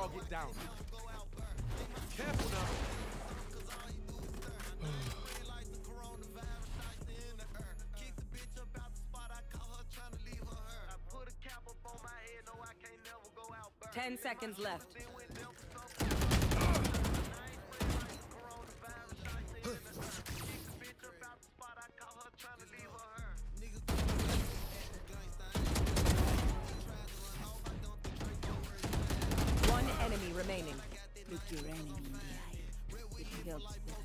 Target down. Careful now. I put a cap up on my head, no, I can't never go out. 10 seconds left. One enemy remaining. Look your enemy in the eye. It helps with